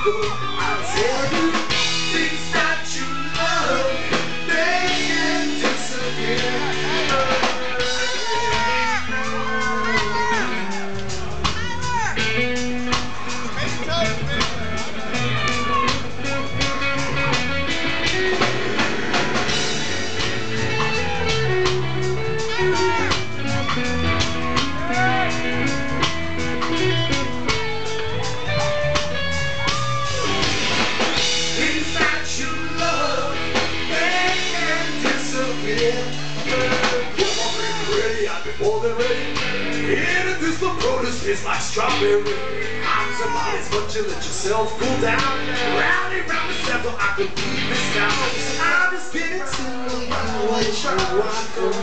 I'll tell you things that you love, they can disappear. Before they're ready, introduce the produce, tastes like strawberry. I'm surprised, but you let yourself cool down. Rally round the sample, I could leave this town. I'm just getting to know you, what you want from me.